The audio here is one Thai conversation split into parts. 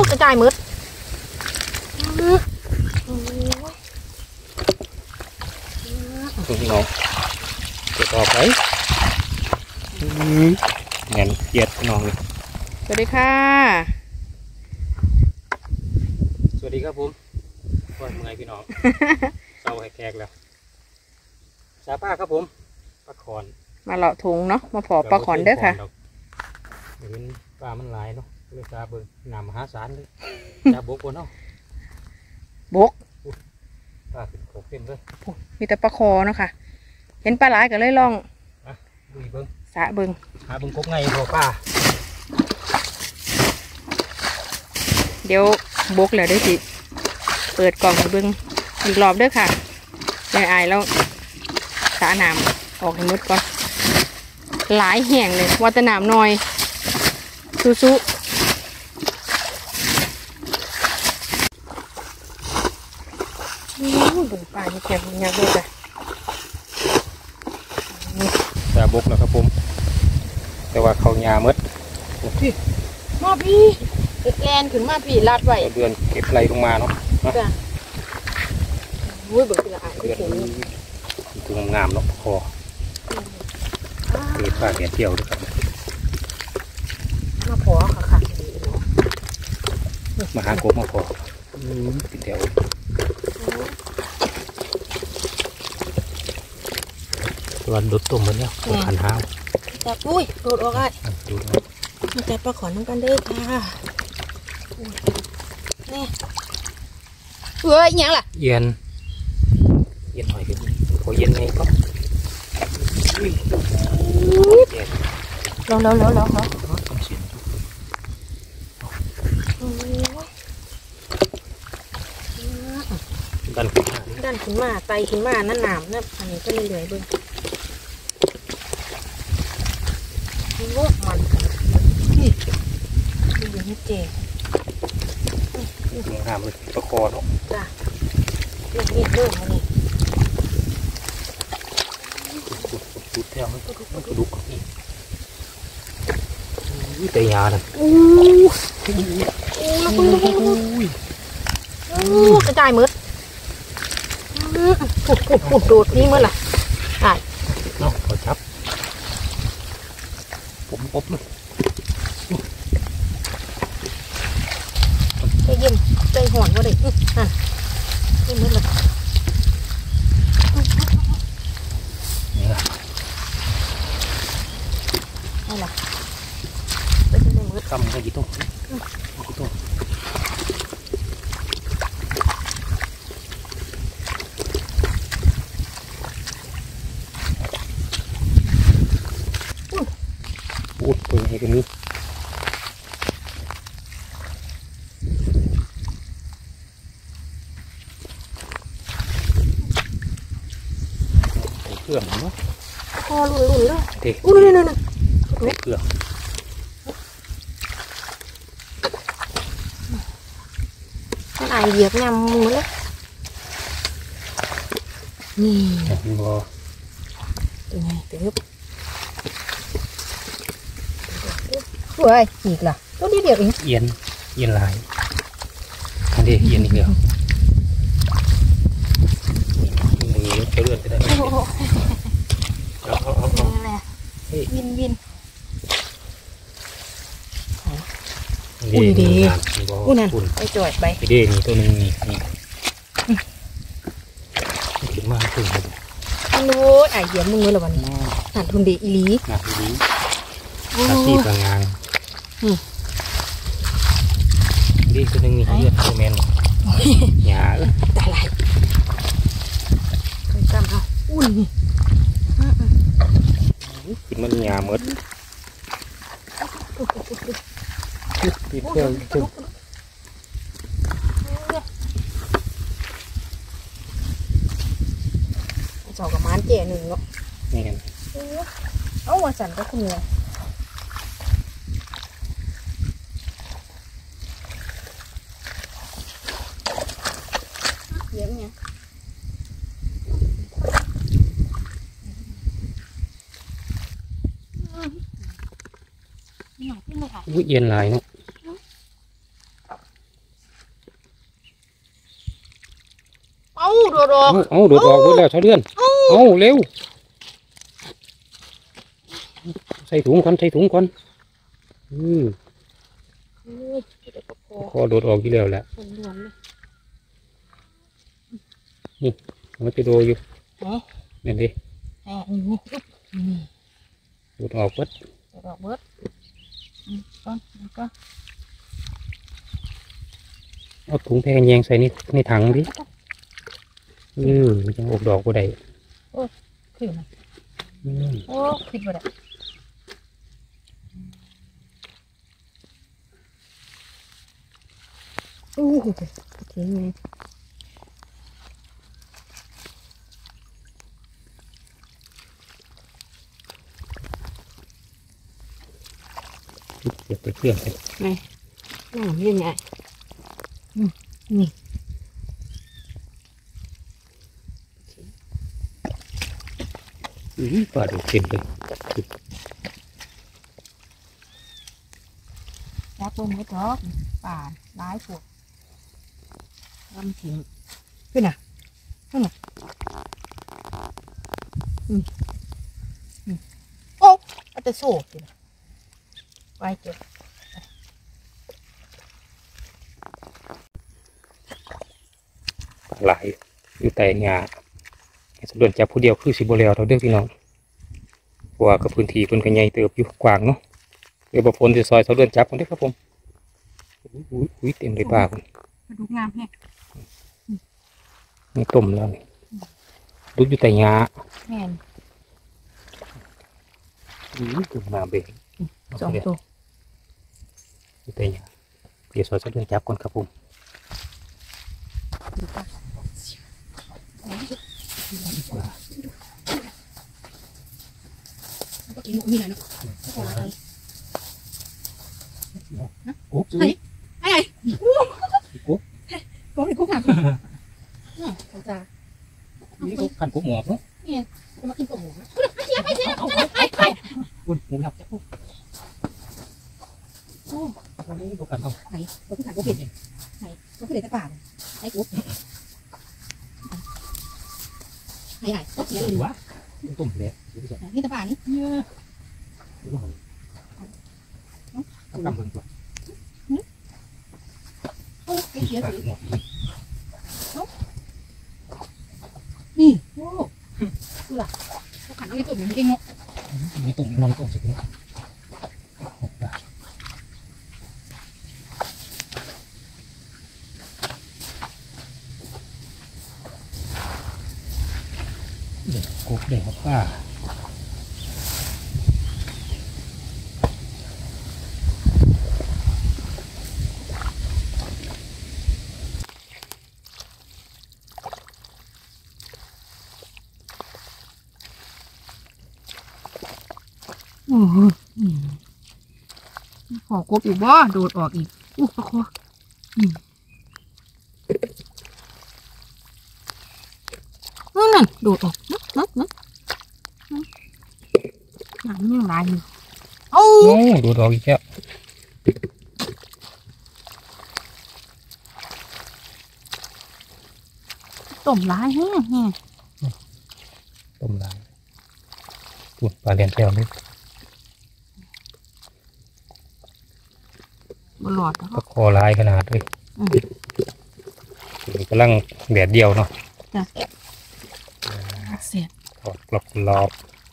กระจายมืดพี่น้องเก็บออกไปเงี้ยเกียดน้องเลยสวัสดีค่ะสวัสดีครับผมว่าเมื่อไงพี่น้องเศร้าแขกแล้วซาป้าครับผมปลาขอนมาเลาะถุงเนาะมาพอปลาขอนเด้อค่ะเดี๋ยวปลามันหลายเนาะเลยซาเบิ่งน้ำมหาศาลเลยซาบกบนเนาะบกปลาเป็นโขกเต็มเลยมีแต่ปลาคอเนาะค่ะเห็นปลาหลายก็เลยลองดูเบิ้งสะเบิ้งหาเบิ้งกบไงพอป้าเดี๋ยวบกแล้วได้สิเปิดกล่องเบิ้งอีกรอบเด้อค่ะไม่อายแล้วสะน้ำออกให้หมดก่อนหลายแห่งเลยวัตน้ำหน่อยสู้ดูปลาที่แข็งยักษ์ด้วยจ้ะซาบกนะครับผมแต่ว่าเขาหญ้ามืดมาพี่แลนขึ้นมาพี่ลาดไว้เดือนเก็บไรลงมาเนาะจ้ะวุ้ยเบิกละอายเดือนตัวงามเนาะคอเก็บปลาเกี่ยวด้วยครับมาพอค่ะมาหากบมาพอติดแถววันดุดตุ่มมันเนี่ยขันห้าวจับอุ้ยโดดออกอ่ะมาจับปลาขอนน้ำกันเด้อค่ะนี่เฮ้ยยังล่ะเย็นหน่อยพอเย็นไงก็ลองดันขึ้นมาไตขึ้นมานั่นหนามเนี่ยอันนี้ก็เหนื่อยเบิ้งนี่ลูกมันนี่ดูนี่เจ๋งามเลยประคอเนาะจ้ะนี่เบิ้งนี่ดูแถวมันกระดูกนี่แต่ยาเลยกระจายมืดผุดโดดนี่เมื่อไหร่เนาะขอจับผมอบเลยใจเย็นใจหอนว่าเด็กนี่มืดเลยนี่แหละไปที่ไหนมืดกำได้กี่ตัวพูดเพิ่งให้กันนี้เครื่องเนาะคอหลุนเลยเด็กนี่เครื่องมันอายเหยียบยำมือเลยนี่บอตัวไงตัวยุบเฮ้ยอีกล่ะตัวเดียวเองเย็นลายอันนี้เย็นอีกแล้วอย่างนี้จะเลื่อนไปได้เอาวินอุ้ยดีอุ้ยนั่นไปจ่อยไปดีนี่ตัวนึงนี่ขึ้นมาขึ้นมาโอ้ยไอเยี่ยมมึงเลยวันนี้หนักทุนดีอีลีหนักดีอาชีพงานดีตัวนึงนี่เลือดตัวแมนหยาตายไรไปจำเอาอุ้ยกินมันหยาหมดติดเที่ยวจุดสองกับม้านเจ๋หนึ่งเนาะนี่กันเอาว่าสันก็คุณเลยเยี่ยมเนี่ยเย็นลายเนาะดออกเอาโดดออกหมดแล้วเท่าเดือนเอาเร็วใส่ถุงก่อนคอโดดออกที่แล้วแหละนี่มันจะโดอยู่นี่ดิโดดออกเบิดเอาถุงแพงแยงใส่ในถังดิมันจะออกดอกก็ได้ขึ้นโอ้ขึ้นบ่ได้ทิ้งเลยเก็บไปเครื่องเลยนี่นี่ไงนี่ปลาดูเต็มเลยยักษ์ลงไม่ท้อป่าร้ายปวดลำถิ่งขึ้นอ่ะโอ้เอาแต่โซ่สิไปเก็บปลาไหลอยู่แต่งาสะดวนจับผู้เดียวคือสิบเลียวเราเด้อพี่น้องเพราะว่ากับพื้นที่เป็นกันใหญ่เติบอยู่กว้างเนาะเดี๋ยวบพลจะซอยสะดวนจับกันได้ครับผมอุ้ยเต็มเลยปลาคุณดูงามแฮะนี่ต้มแล้วนี่ดูอยู่แต่งาแม่นตุ่มมาเบงสองตัวอยู่แต่งาเดี๋ยวซอยสะดวนจับก่อนครับผมมีอะไรเนาะโอ้ยไอ้กุ๊กก็ไม่กุ๊กหักเขาจะนี่กุ๊กขันกุ๊กหมอกเนาะเนี่ยจะมากินตัวหมูไปคุณหมูหักโอ้วันนี้กุ๊กขันเอาไหนกุ๊กหักกุ๊กเผ็ดไหนกุ๊กเผ็ดตะป่านไอ้กุ๊กไอ้กุ๊กเสียหรือวะต้มแล้วนี่ตะป่านนี่ทำกำเบิ่งตัวโอ้ไอ้เสียสินี่โอ้ดูล่ะเขาขันไอ้ตุ่มมันเก่งเนาะมีตุ่มน้ำตุ่มสุดเลยเด็กกุ๊กเด็กป้าโอ้โหขอกบอีกบ่โดดออกอีกปะคอนั่นโดดออกนั่นยังลายอยู่โอ้โดดออกอีกแล้วต้มลายแห้งต้มลายปุ่นปลาเลียนแถวนี่บหลอดก็คอลายขนาดเลยกำลังแดดเดียวเนาะจ้ะเสียบถอดกรอบ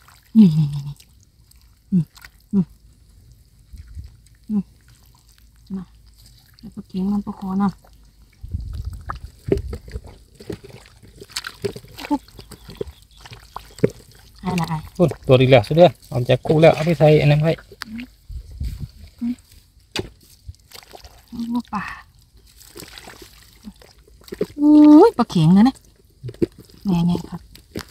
นะแล้วก็ทิ้งมันประคอนะอะไรตัวดีแล้วสุดเลยเอาจากคู่แล้วเอาไปใส่อันนั้นไว้ว่าป่าอุ้ยปลาเข็งนะเนี่ยแง่ครับ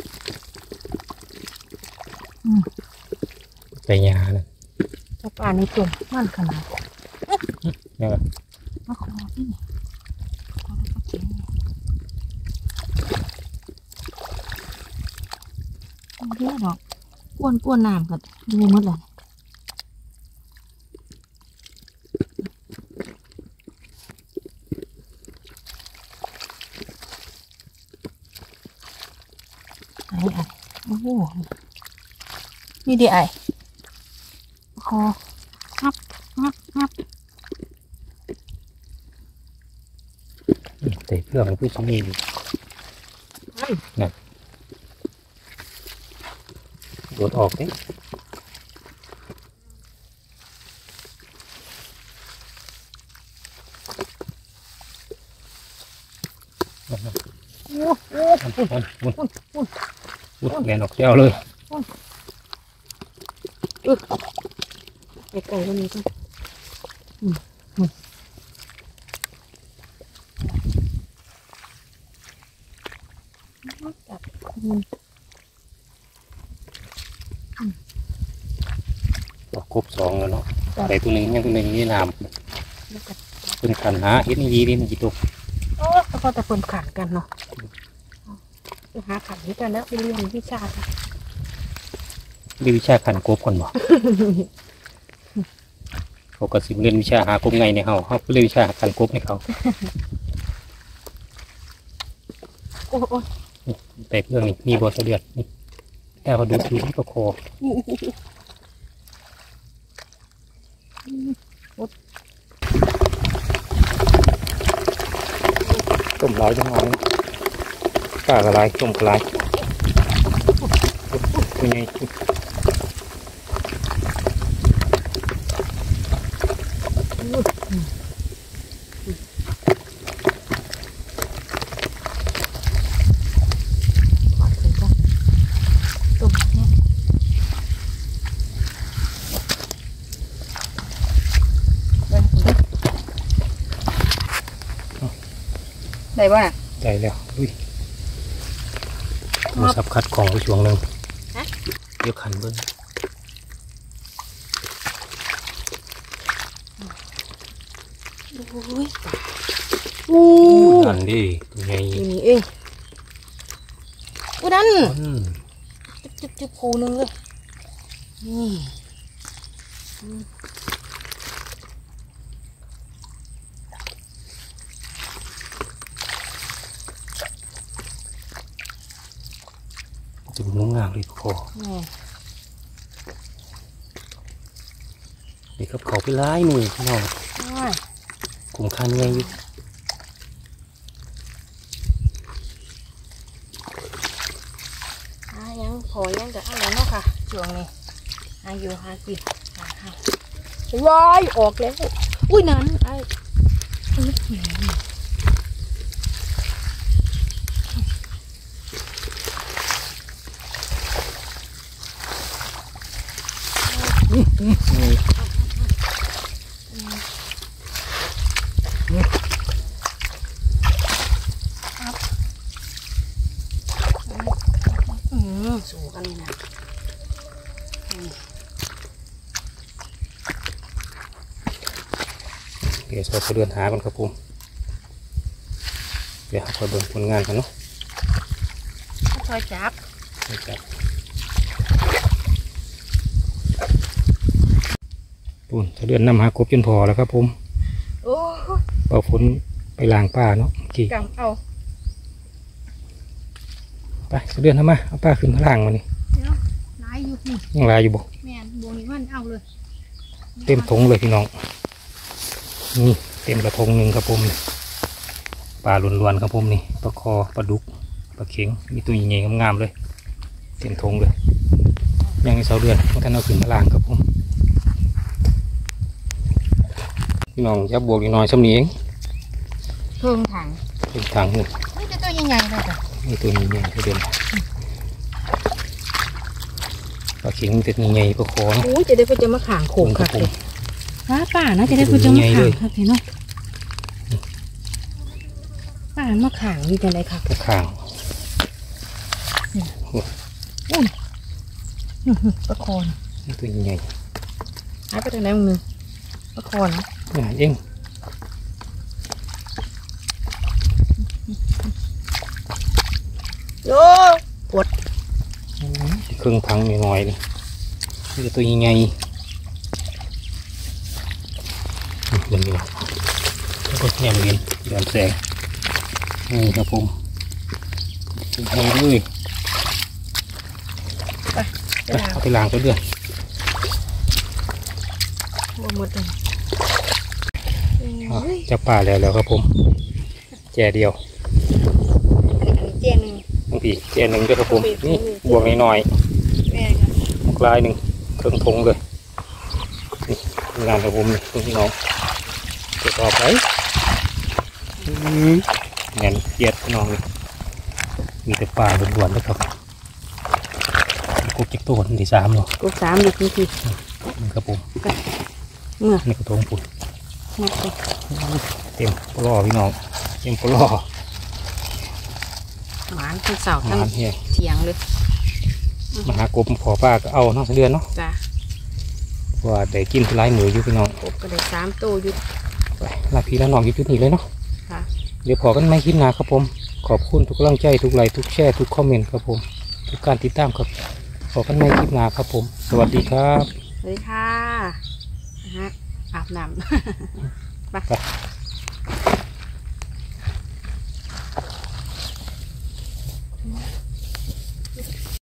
ใส่ยาเลยปลาป่าในตุ่มมันขนาดเนี่ยมาขอที่นี่ขอดูปลาเข็งเยอะดอกก้วนน้ำกันดูหมดเลยโอ้โหนี่ดีไอคองับงับงับใส่เครื่องผู้ชมีนะโดดออกดิแมนออกเจ้าเลยไก่ตัวนี้ก็จับครบ2แล้วเนาะใส่ตัวหนึ่งยังตัวหนึ่งนี่น้ำเป็นขันหาเอ็ดนี่ดีดิมันกี่ตัวโอ้แล้วก็แต่คนขันกันเนาะไปหาขันนี้กันแล้วไปเรียนวิชาค่ะเรียนวิชาขันกบก่อนบ่เขาก็สิเรียนวิชาหากบไงในเขาเรียนวิชาขันกบในเขาโอ้โอ้แต่เรื่องนี้มีบ่อเสด็จนี่แต่พอดูที่ประคอต้มลายจังเลยกล้ากระไรต้มกระไรเป็นไงได้ป่ะได้แล้วอุ้ยโทรศัพท์คัดของไปช่วงหนึ่งเดี๋ยวขันเบิ้งนั่นดิตัวใหญ่นี่เองอุ้ยนั่นจุ๊บคูนึงเลยนี่จะเป็นงามเลยคอเด็กกับเขาไปร้ายมือพี่น้องกลุ่มคันไงอยู่ยังขอยังจะอะไรเนาะค่ะช่วงนี้อายุหากินว้ายออกแล้วอุ้ยนั้นไอ้สู้กันเลยนะเดี๋ยวเราไปเดินหากันครับผมเดี๋ยวคอยเบิ่งผลงานกันเนาะคอยจับปุ่นจะเดินนำหากบจนพอแล้วครับผมโอ้เป่าฝนไปล้างป้าเนาะกี่กำเอาไปจะเดินทำมาเอาป้าขึ้นข้างล่างมานี่ลายอยู่นี่ยังลายอยู่บ่แม่บวงมันเอาเลยเต็มถุงเลยพี่น้องนี่เต็มกระทงหนึ่งครับผมปลาล้วนๆครับผมนี่ปลาคอปลาดุกปลาเข็งมีตัวใหญ่ๆงามๆเลยเต็มถุงเลยยังในเสาเดือนมันกันเอาขึ้นมาล่างครับผมพี่น้องจะบวกอีกน้อยสำนีเองเพิ่งถังนี่นี่จะตัวใหญ่ๆเลยจ้ะนี่ตัวใหญ่ๆเดือนปลาเข็งตัวใหญ่ๆปลาคอโอ้ยจะได้ไปจะมาขางโขงครับเลยป่านะจะได้ไปจะมาขางครับพี่น้องป่ามาขางนี่จะได้ครับขางปลาคอนตัวใหญ่หายไปทางไหนมึงปลาคอนเองโยปวดเครื่องพังหน่อยเลยนี่ตัวใหญ่เดินดีกว่าแล้วก็แยมเรียนเดินแสงนี่ครับผมใหญ่เลยไปล้างตัวเดือนว่าหมดเลยจับป่าแล้วครับผมแก่เดียวอันนี้เจียนหนึ่งบางทีแก่หนึ่งด้วยครับผมนี่บวกน้อยแม่ค่ะๆหมกลายหนึ่งเครื่องทงเลยนี่งานครับผมนี่พี่น้องเก็บออกไปเงี้ยเกียดพี่น้องเลยมีแต่ป่าล้วนๆเลยครับกุ๊กจิ๊กตัวที่3เนาะกูสามอยู่ที่ที่นี่ครับผมเมื่อนี่กระทงปุ๋ยหมดเลยเต็มปลอพี่น้องเต็มปลอหวานทั้งเสาทั้งน้ำเนี่ยเถียงเลยมาหากบขอป้าก็เอาเนาะเดือนเนาะจ้ะว่าได้กินหลายมืออยู่พี่น้องกบก็ได้3ตัวอยู่ไปลาพี่ละน้องอยู่จุดนี้เลยเนาะค่ะเดี๋ยวพอกันไม่คลิปหน้าครับผมขอบคุณทุกกำลังใจทุกไลค์ทุกแชร์ทุกคอมเมนต์ครับผมทุกการติดตามครับพอกันไม่คลิปหน้าครับผมสวัสดีครับสวัสดีค่ะนะฮะอาบน้ำไป